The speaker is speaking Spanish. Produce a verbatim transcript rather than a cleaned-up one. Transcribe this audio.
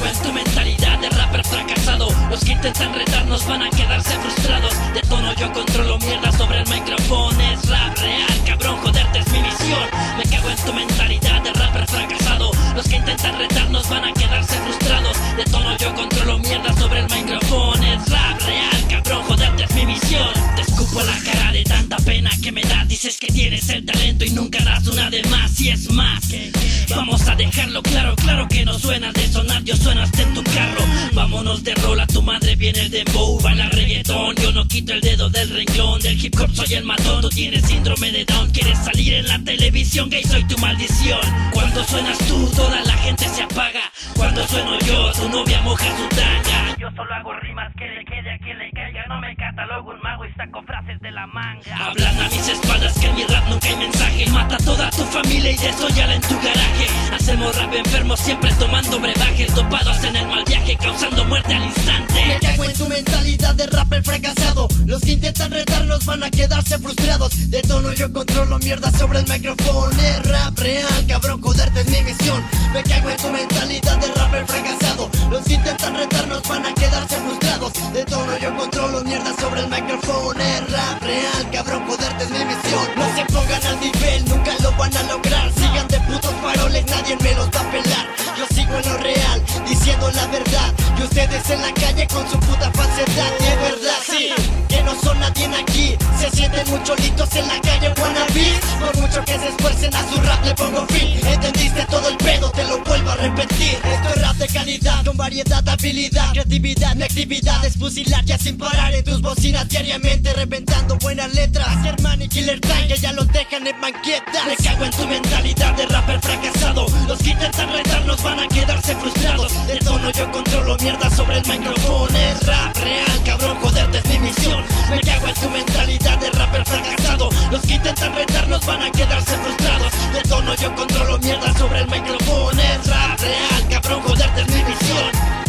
cago en tu mentalidad de rapper fracasado. Los que intentan retarnos van a quedarse frustrados. De tono yo controlo mierda sobre el micrófono. Es rap real, cabrón, joderte es mi misión. Me cago en tu mentalidad de rapper fracasado. Los que intentan retarnos van a quedarse frustrados. De tono yo controlo mierda sobre el micrófono. Es rap real, cabrón, joderte es mi misión. Te escupo la cara de tanta pena que me da. Dices que tienes el talento y nunca harás una de más. Y es más, vamos a dejarlo claro, claro que no suenas de sonar, yo suenaste en tu carro. Vámonos de rol, a tu madre viene el dembow, baila reggaetón. Yo no quito el dedo del renglón, del hip hop soy el matón. Tú tienes síndrome de Down, quieres salir en la televisión, gay soy tu maldición. Cuando suenas tú, toda la gente se apaga. Cuando sueno yo, tu novia moja su tanga. Yo solo hago rimas que le quede a quien le caiga. No me catalogo un mago y saco frases de la manga. Hablan a mis espaldas que en mi rap nunca hay mensaje. Mata a toda tu familia y desollala en tu garaje. Hacemos rap enfermos siempre tomando brebajes, dopados en el mal viaje, causando muerte al instante. Me cago en tu mentalidad de rapper fracasado. Los que intentan retarnos van a quedarse frustrados. De tono yo controlo mierda sobre el micrófono. Es rap real, cabrón, joderte es mi misión. Me cago en tu mentalidad de rapper fracasado. Los que intentan retarnos van a quedarse frustrados. De tono yo controlo mierda sobre el micrófono. Es rap real, cabrón, joderte es mi misión. No se pongan al nivel, nunca lo van a lograr. Sigan de putos faroles, nadie me los va a pelar. Yo sigo en lo real, diciendo la verdad. Y ustedes en la calle con su puta falsedad. Y es verdad, sí, que no son nadie aquí. Se sienten muy cholitos en la calle wannabes. Por mucho que se esfuercen a su rap le pongo fin. ¿Entendiste todo el pedo? Te lo vuelvo a repetir. Esto es rap de calidad, con variedad, habilidad, creatividad. Mi actividad es fusilar ya sin parar en tus bocinas diariamente, reventando buenas letras. Germán y Killer Time que ya los dejan en banquetas. Me cago en tu mentalidad de rapper fracasado. Los que intentan retarnos van a quedarse frustrados. De tono yo controlo mierda sobre el micrófono. Es rap real, cabrón, joderte es mi misión. Me cago en tu mentalidad de rapper fracasado. Los que intentan retarnos van a quedarse frustrados. De tono yo controlo mierda sobre el micrófono. Es rap real, cabrón, joderte es mi misión.